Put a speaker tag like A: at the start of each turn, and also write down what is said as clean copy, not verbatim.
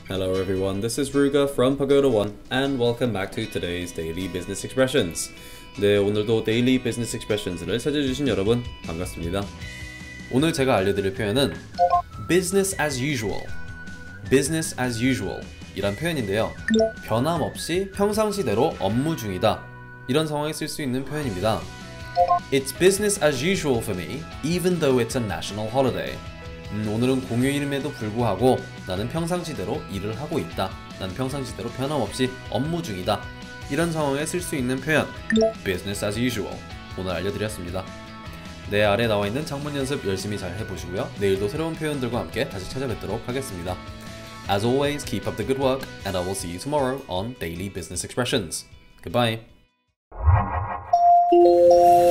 A: Hello everyone, this is Ruga from Pagoda One and welcome back to today's Daily Business Expressions. 네, 오늘도 Daily Business Expressions를 찾아주신 여러분 반갑습니다. 오늘 제가 알려드릴 표현은 business as usual, business as usual 이란 표현인데요. 변함없이 평상시대로 업무 중이다 이런 상황에 쓸 수 있는 표현입니다. It's business as usual for me, even though it's a national holiday. 오늘은 공휴일임에도 불구하고 나는 평상시대로 일을 하고 있다. 난 평상시대로 변함없이 업무 중이다. 이런 상황에 쓸 수 있는 표현 business as usual 오늘 알려드렸습니다. 내 아래 나와 있는 장문 연습 열심히 잘 해보시고요. 내일도 새로운 표현들과 함께 다시 찾아뵙도록 하겠습니다. As always, keep up the good work and I will see you tomorrow on Daily Business Expressions. Goodbye.